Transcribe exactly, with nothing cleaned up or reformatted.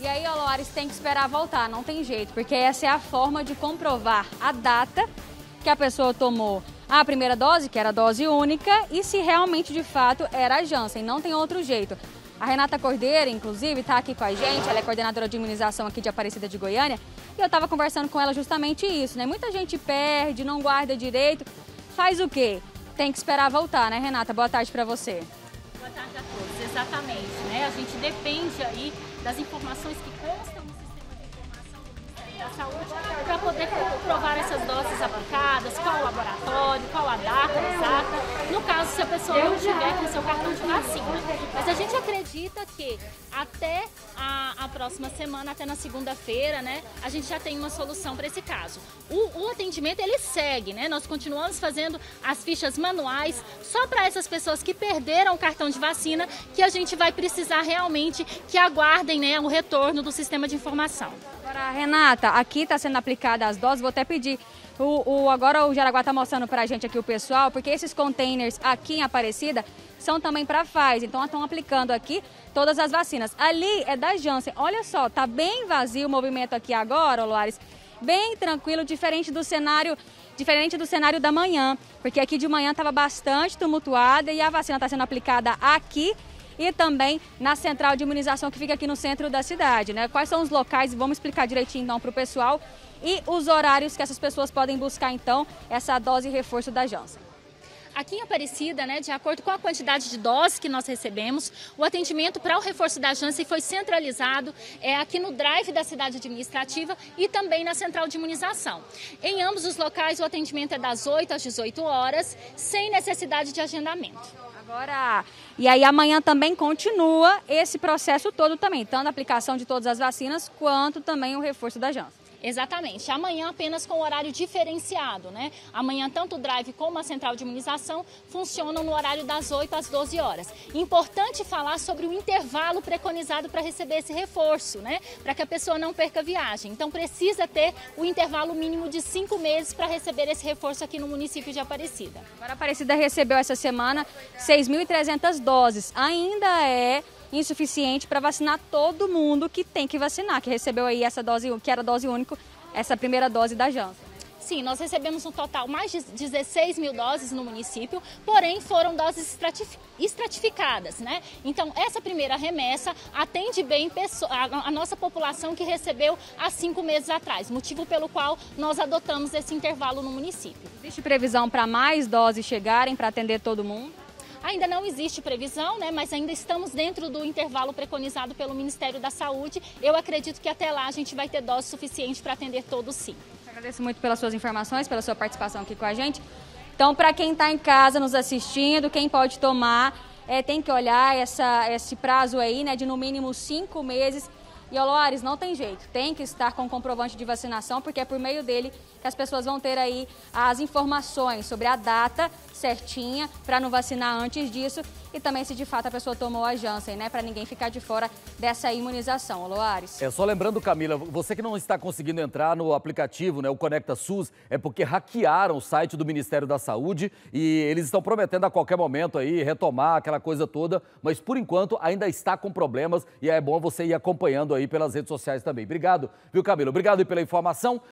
E aí, ó, Loares, tem que esperar voltar, não tem jeito, porque essa é a forma de comprovar a data que a pessoa tomou a primeira dose, que era a dose única, e se realmente, de fato, era a Janssen, não tem outro jeito. A Renata Cordeiro, inclusive, está aqui com a gente, ela é coordenadora de imunização aqui de Aparecida de Goiânia, e eu estava conversando com ela justamente isso, né? Muita gente perde, não guarda direito, faz o quê? Tem que esperar voltar, né, Renata? Boa tarde para você. Boa tarde a todos, exatamente, né? A gente depende aí das informações que constam no sistema de informação do Ministério da Saúde para poder comprovar essas doses aplicadas, qual o laboratório, qual a data exata, no caso se a pessoa não tiver com seu cartão de vacina. Mas a gente acredita que até a, a próxima semana, até na segunda-feira, né, a gente já tem uma solução para esse caso. O, o atendimento, ele segue, né? Nós continuamos fazendo as fichas manuais só para essas pessoas que perderam o cartão de vacina, que a gente vai precisar realmente que aguardem, né, o retorno do sistema de informação. Agora, Renata, aqui está sendo aplicada as doses, vou até pedir, o, o, agora o Jaraguá está mostrando para a gente aqui o pessoal, porque esses containers aqui em Aparecida são também para Pfizer, então estão aplicando aqui todas as vacinas. Ali é da Janssen, olha só, tá bem vazio o movimento aqui agora, Loares, bem tranquilo, diferente do cenário, diferente do cenário da manhã, porque aqui de manhã estava bastante tumultuada e a vacina está sendo aplicada aqui e também na central de imunização que fica aqui no centro da cidade, né? Quais são os locais? Vamos explicar direitinho então para o pessoal e os horários que essas pessoas podem buscar então essa dose reforço da Janssen. Aqui em Aparecida, né, de acordo com a quantidade de doses que nós recebemos, o atendimento para o reforço da Janssen foi centralizado é, aqui no drive da cidade administrativa e também na central de imunização. Em ambos os locais, o atendimento é das oito às dezoito horas, sem necessidade de agendamento. Agora, e aí amanhã também continua esse processo todo também, tanto a aplicação de todas as vacinas, quanto também o reforço da Janssen. Exatamente. Amanhã apenas com horário diferenciado, né? Amanhã tanto o drive como a central de imunização funcionam no horário das oito às doze horas. Importante falar sobre o intervalo preconizado para receber esse reforço, né? Para que a pessoa não perca a viagem. Então precisa ter o intervalo mínimo de cinco meses para receber esse reforço aqui no município de Aparecida. Agora a Aparecida recebeu essa semana seis mil e trezentas doses. Ainda é insuficiente para vacinar todo mundo que tem que vacinar, que recebeu aí essa dose, que era dose única, essa primeira dose da Janssen. Sim, nós recebemos um total mais de dezesseis mil doses no município, porém foram doses estratificadas, né? Então, essa primeira remessa atende bem a nossa população que recebeu há cinco meses atrás, motivo pelo qual nós adotamos esse intervalo no município. Existe previsão para mais doses chegarem para atender todo mundo? Ainda não existe previsão, né, mas ainda estamos dentro do intervalo preconizado pelo Ministério da Saúde. Eu acredito que até lá a gente vai ter dose suficiente para atender todos, sim. Agradeço muito pelas suas informações, pela sua participação aqui com a gente. Então, para quem está em casa nos assistindo, quem pode tomar, é, tem que olhar essa, esse prazo aí, né, de no mínimo cinco meses. E, Loares, não tem jeito, tem que estar com o comprovante de vacinação, porque é por meio dele que as pessoas vão ter aí as informações sobre a data certinha para não vacinar antes disso e também se de fato a pessoa tomou a Janssen, né, para ninguém ficar de fora dessa imunização, Loares. É, só lembrando, Camila, você que não está conseguindo entrar no aplicativo, né, o Conecta SUS, é porque hackearam o site do Ministério da Saúde e eles estão prometendo a qualquer momento aí retomar aquela coisa toda, mas por enquanto ainda está com problemas e é bom você ir acompanhando aí pelas redes sociais também. Obrigado, viu, Camila? Obrigado aí pela informação.